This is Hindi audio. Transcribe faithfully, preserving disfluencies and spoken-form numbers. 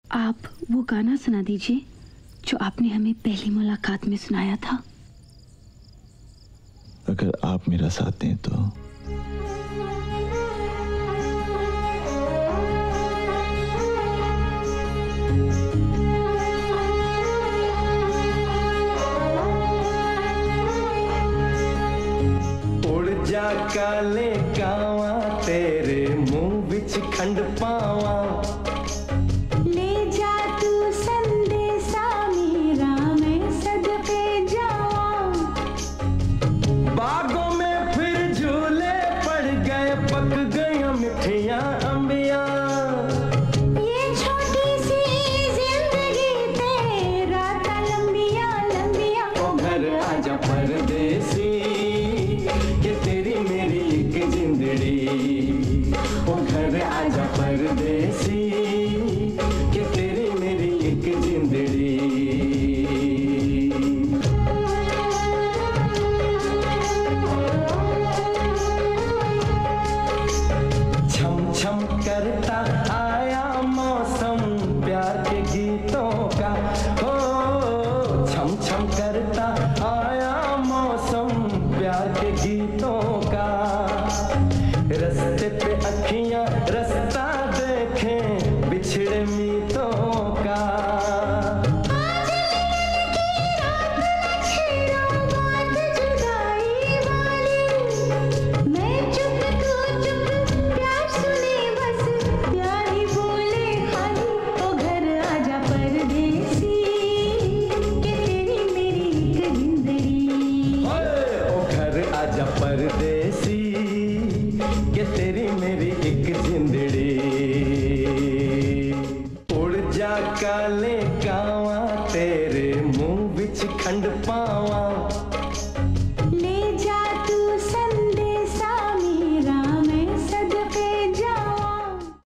आप वो गाना सुना दीजिए जो आपने हमें पहली मुलाकात में सुनाया था। अगर आप मेरा साथ दें तो। उड़ जा काले कावा तेरे मुंह बिच खंड पावा, ले जा तू संदेशा मेरा मैं सदके जावा। बागों में फिर झूले पड़ गए, पक गई मिठियां अंबिया। ये छोटी सी जिंदगी तेरा था लंबिया लंबिया। ओ घर आजा परदेसी कि तेरी मेरी एक जिंदड़ी। ओ घर आजा परदेसी कि तेरी मेरी एक जिंदड़ी। छम छम करता आया मौसम प्यार के गीतों का। हो छम छम करता आया मौसम प्यार के गीतों का। रस्ते पे अखियां रास्ता देखें बिछड़े मीतों का। मैं चुप तू चुप प्यार सुने बस प्यार ही बोले खाली। ओ घर आजा परदेसी कि तेरी मेरी एक जिंदड़ी। ओ घर आजा परदेसी कि तेरी मेरी एक जिंदड़ी। उड़ जा काले कावा तेरे मुंह बिच खंड पा